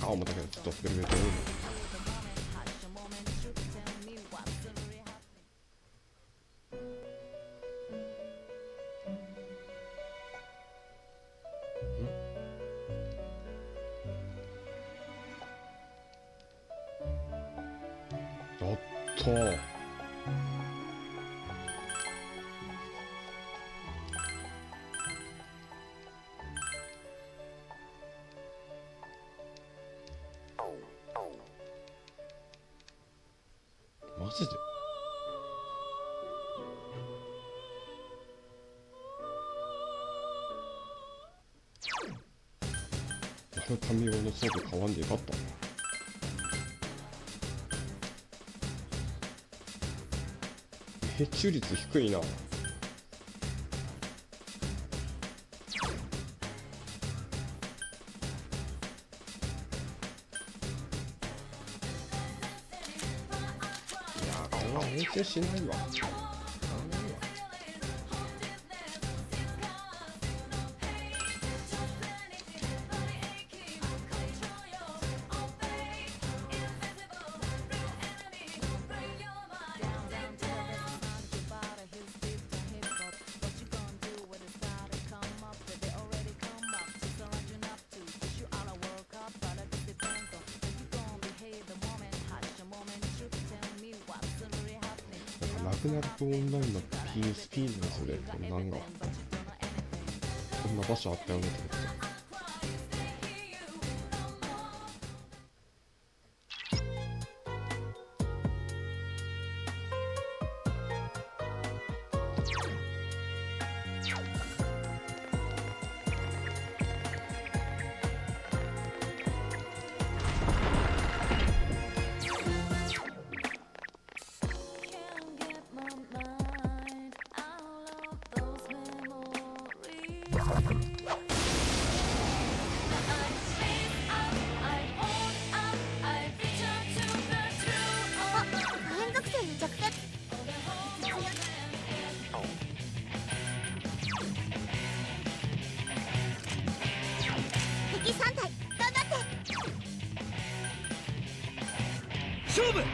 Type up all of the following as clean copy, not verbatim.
か思ったけどちょっとベルベットやったー。マジであの神用の装備買わんでよかった。命中率低いな。命中しないわ。ラグナルクオンラインの PSP のそれこんなんがこんな場所あったよねと思って。 勝負。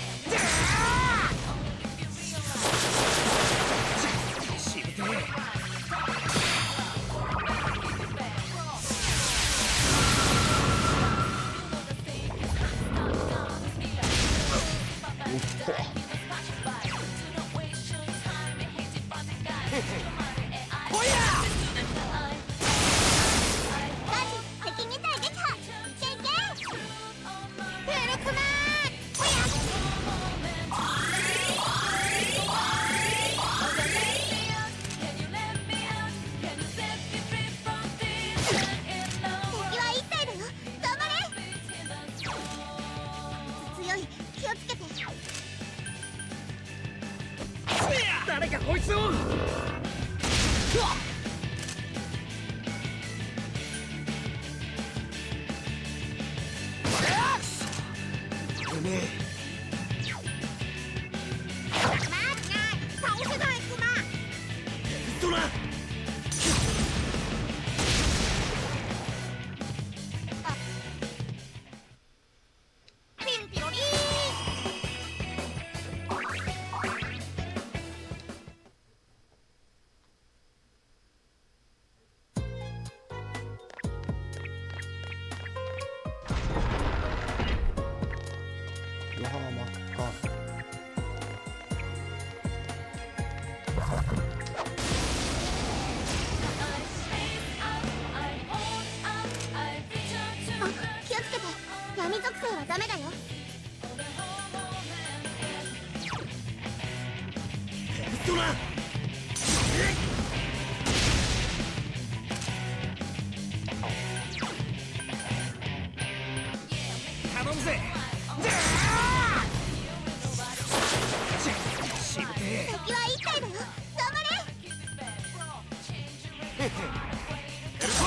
しぶてえ。ほや。敵みたいできた。いけいけ。フルクマー。誰かこいつを。うめえ。倒せないクマ。ドラ。ピンピロリー。 うわー、真っ赤。 気をつけて。闇属性はダメだよ。 ドラ。頼むぜ。しぶてえ。 敵は1体だよ。頑張れ。 ヘルト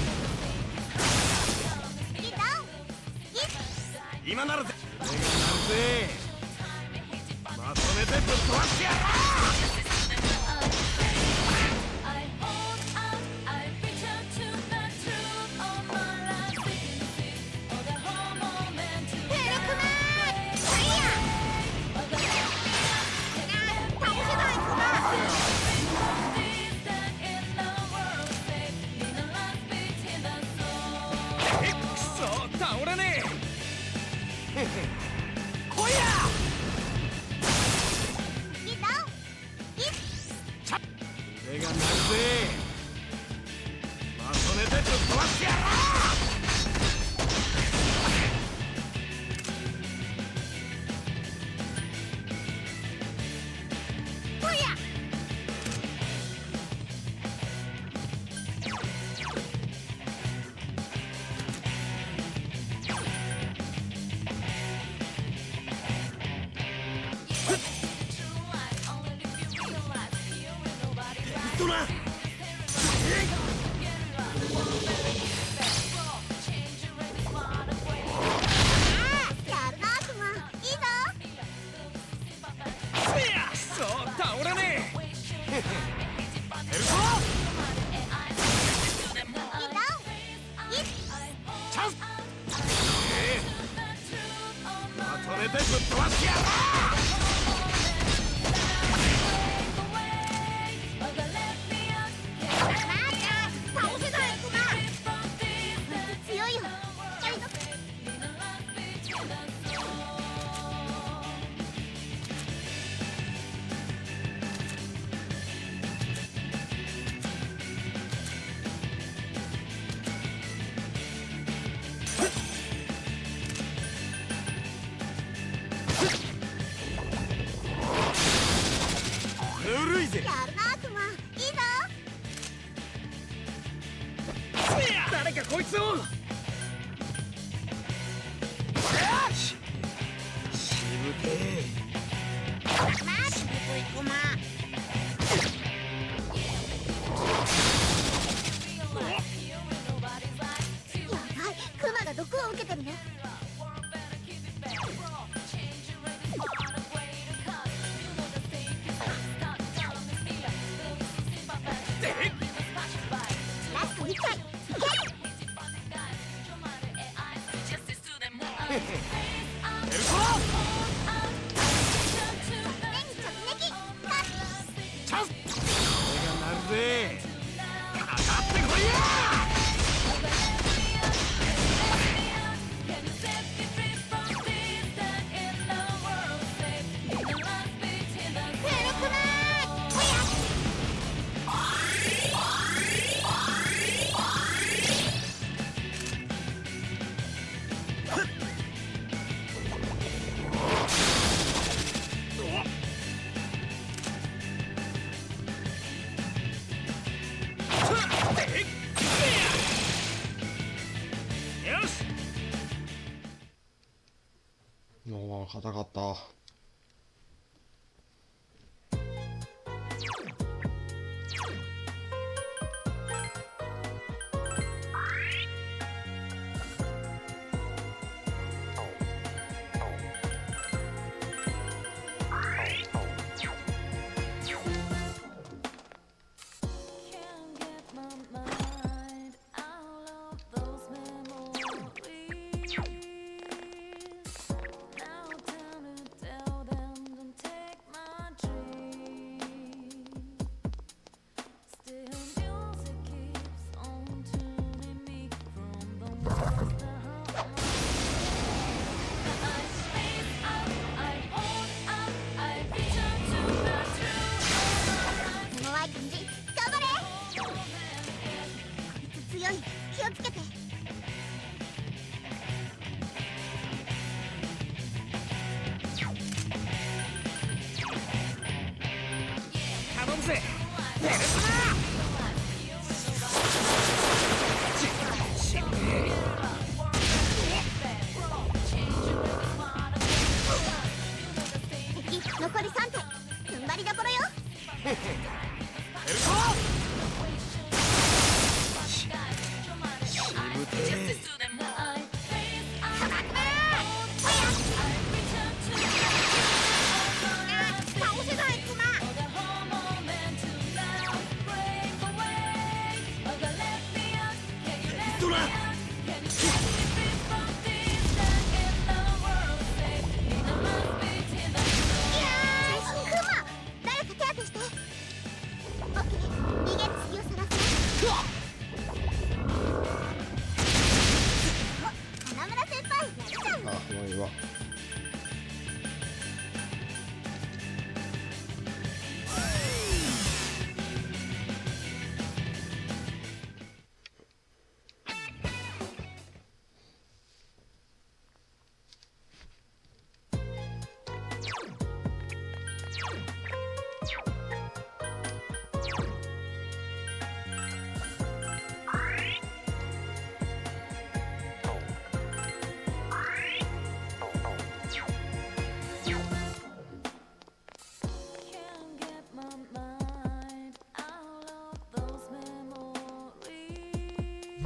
ギター今ならぜ。俺がなるぜ。まとめてぶっ飛ばしてやろう。 来いや。 敵ダウン。 腕が鳴るぜ。まとめてぶっ飛ばしてやろう。 ほや。 ドラ。 やるな悪魔。いいぞ。 いや、そう倒れねえ。やるぞ。 敵ダウン。 チャンス。まとめてぶっ飛ばしてやろう。 倒せないクマ。強いよ。やりぞ。 ぬるいぜ。 やるな悪魔。いいぞ。 誰かこいつを。しぶてえ。 しぶといクマ。やばい、クマが毒を受けてるね。ラスト1回。いけ。 やるぞ。 目に直撃。 チャンス。腕が鳴るぜ。かかってこいや。 ヘルクマー。ほや。 よし。 おお、硬かった。 弱い感じ。頑張れ。こいつ強い。気をつけて。 頼むぜ。ペルソナ。しぶてえ。 敵残り3体。踏ん張りどころよ。 やるぞ。しぶてえ。 倒せないクマ。 ドラ。 誰か手当てして。オッケー。逃げる隙を探す。花村先輩、やるじゃん。 あ、もういいわ。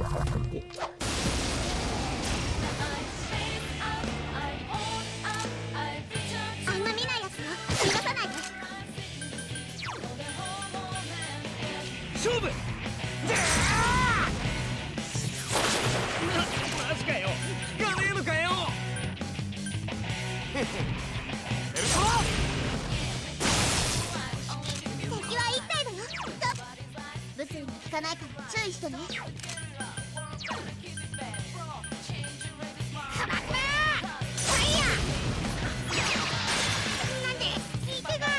あんま見ないやつよ、逃がさないで。 勝負。マジかよ、効かねえのかよ。エルトラ敵は1体だよ。物理に効かないから注意してね。カマクラファイヤー。なんで効いてない。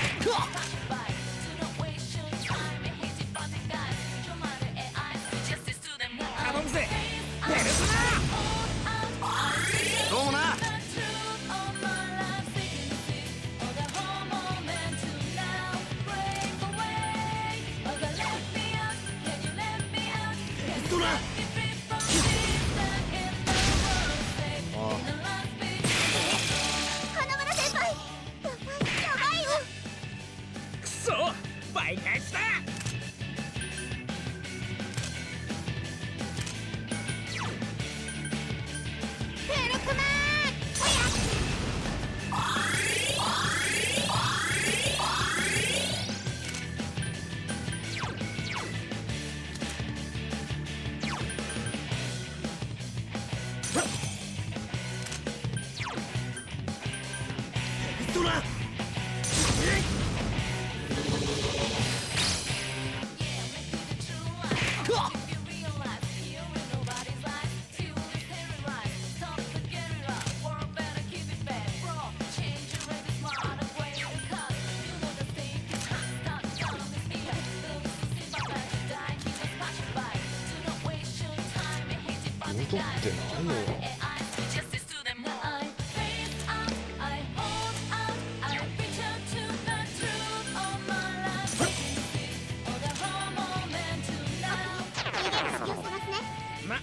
頼むぜ、ペルソナ。どうもな。ドラ花村先輩、やばいよ。 クソ、倍返しだ。 ヘルクマンドラ戻ってないよ。 ま、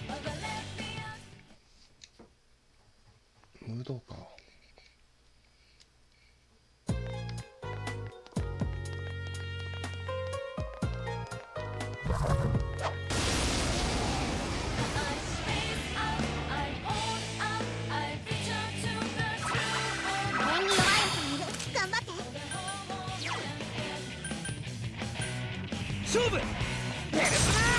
ムードか。 面に弱いやつもいる。頑張って。 勝負。ペルソナ。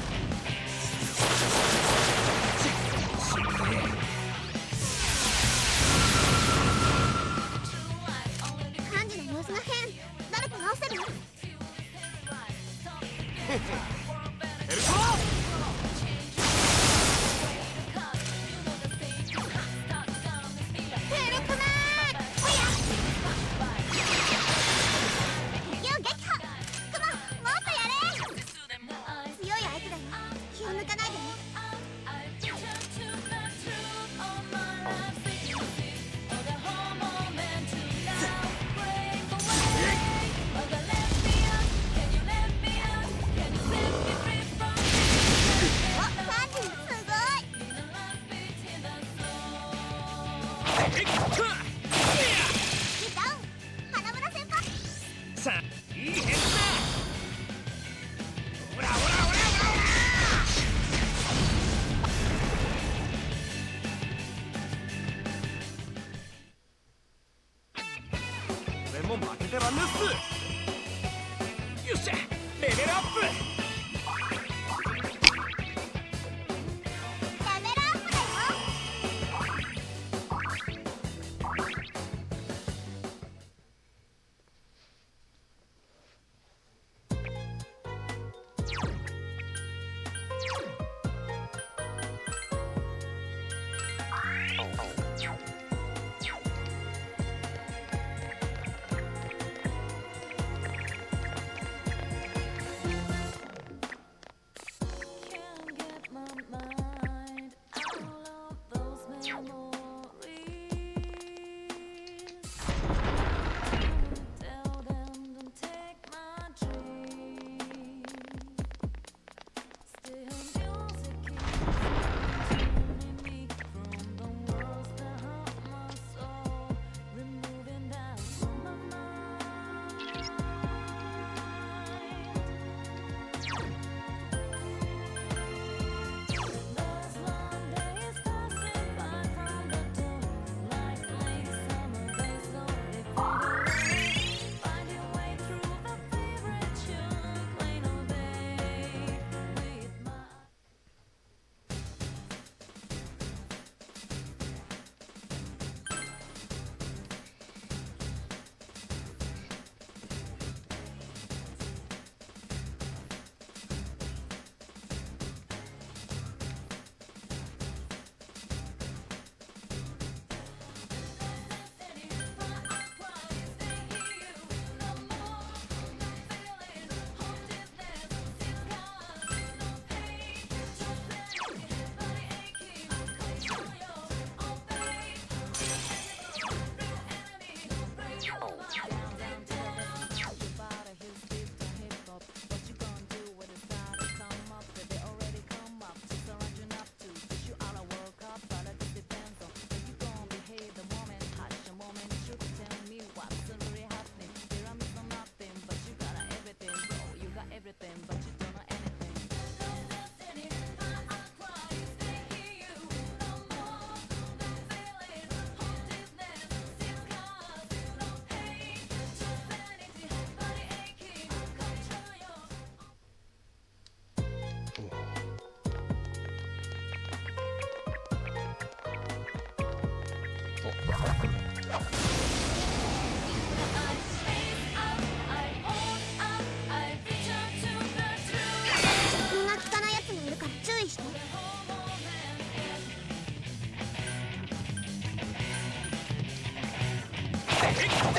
幹事の様子が変。誰か直せる？ エルトラヘルクマンファイヤー。敵を撃破。クマン、もっとやれ。強い相手だよ、気を抜かないでね。お、幹事すごい。 えっか。 ダウン、花村先輩。 さあ、いい返事だ。オラオラオラオラオラ。俺も負けてらんねっす。よっしゃ、レベルアップ。 レベルアップだよ。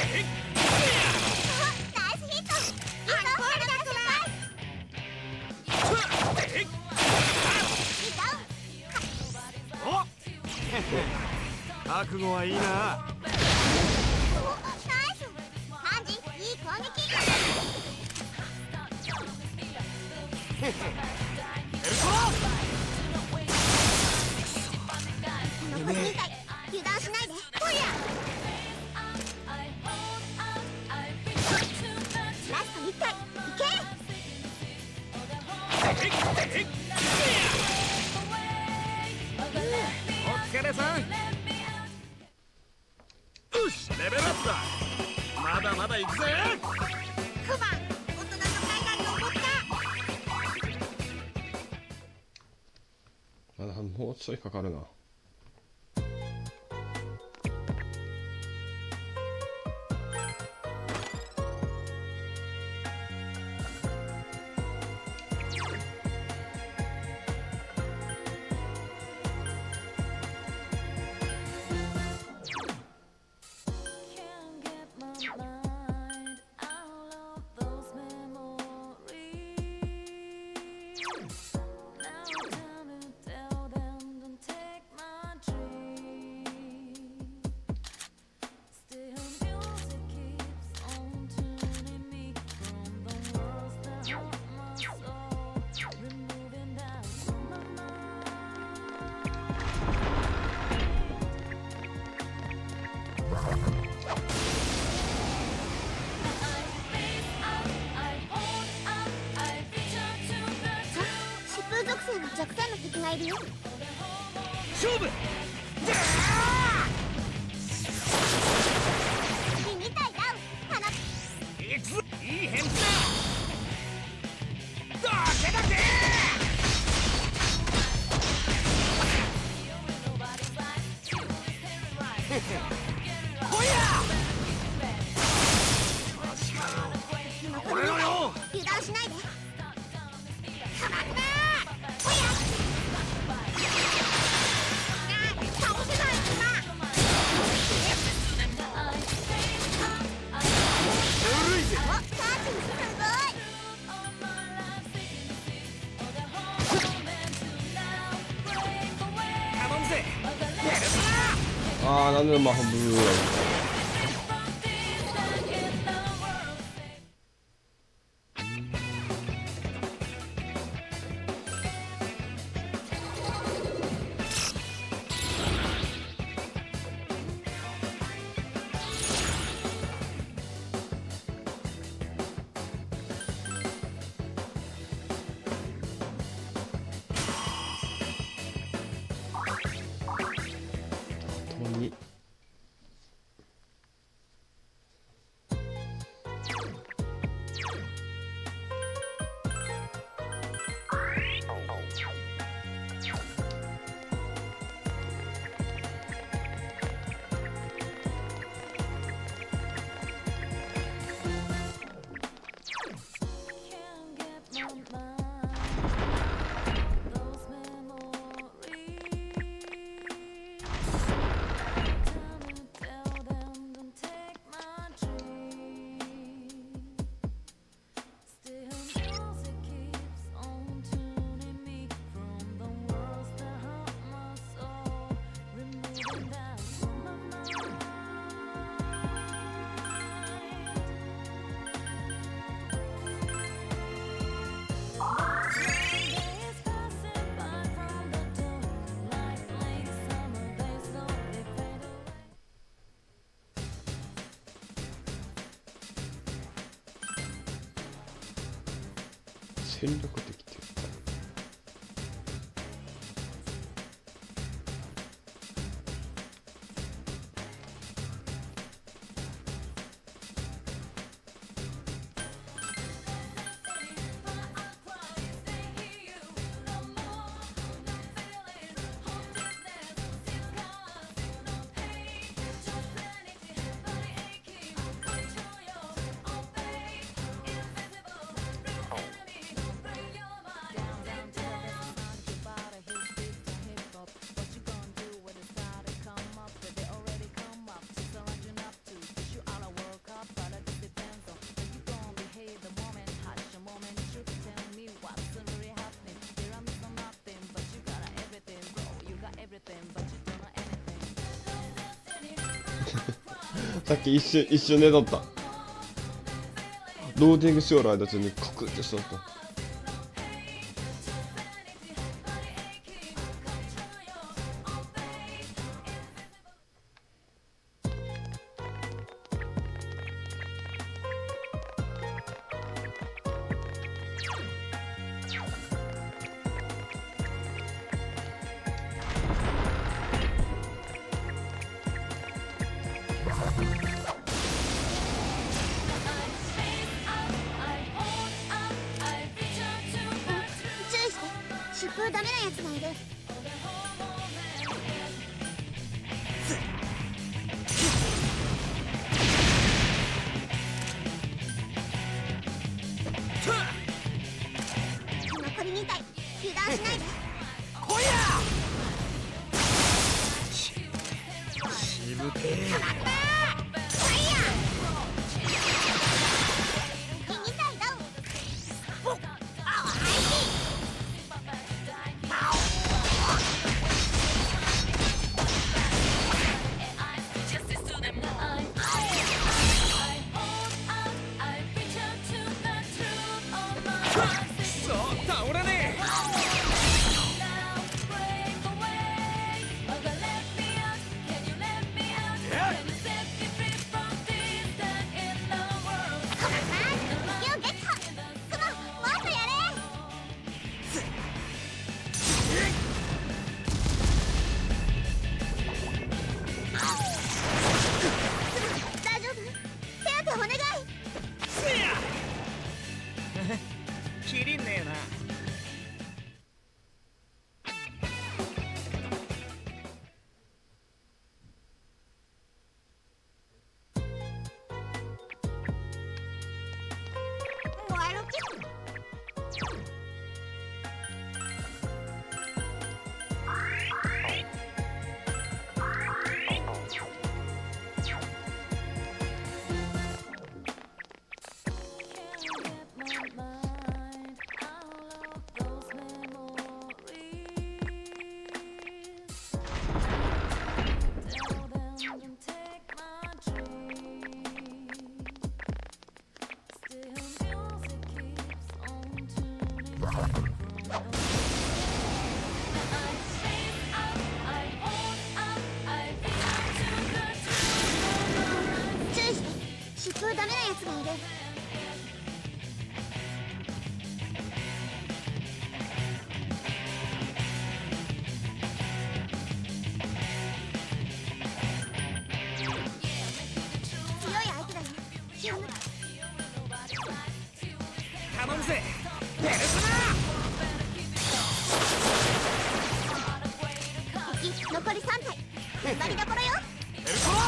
ナイスヒット。いいぞ花先輩。いいぞ。 お覚悟はいいな。 お、ナイス。ハンジ、いい攻撃。 エルコこの子みたい。油断しないで。ほや。ラスト1回。いけ。 お疲れさん。よし、レベルアップだ。まだまだ行くぜ。 クマ、大人の階段登った。 まだもうちょいかかるな。 疾風属性の弱点の敵がいるよ。 勝負。 次2体ダウン。花。 行くぞ。いい返事だ。だけだけ。ほや。マジかよ。俺のよ。 油断しないで。たまんな。ほや。倒せないクマ。 古いぜ。 お、カーティンすごい。 頼むぜ。 あー、なんでマハブー。に戦略的っていうかさっき一瞬寝とった。ローディングしよる間中にカクってしとった。 注意して、疾風ダメなやつがいる。残り2体油断しないで。 こやしぶてえ。 2体ダウン。 そう倒れねえ。 敵を撃破。クモ、もっとやれ。大丈夫？手当てお願い。 せや切りんねえな。 燃えろけ。注意して、疾風ダメなやつがいる。強い相手だよ。気を抜け。 頼むぜペルソ敵残り3体。踏ん張りどころよ。 ナペルソ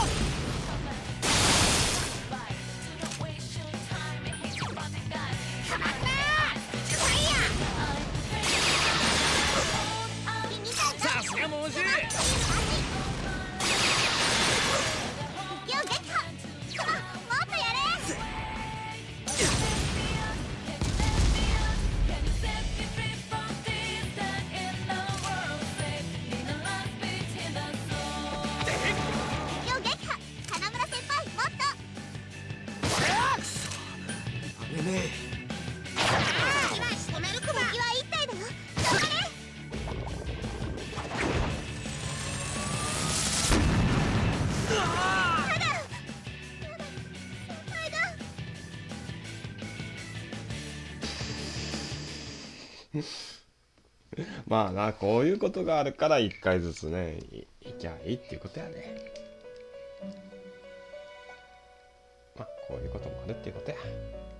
さすが猛獣。 敵を撃破。クモ、もっとやれ。敵を撃破。花村先輩、もっと。 危ね今仕留めるクモ。敵は1体だよ。頑張れ。まだまあな、こういうことがあるから一回ずつね、いきゃいいっていうことやね。まあこういうこともあるっていうことや。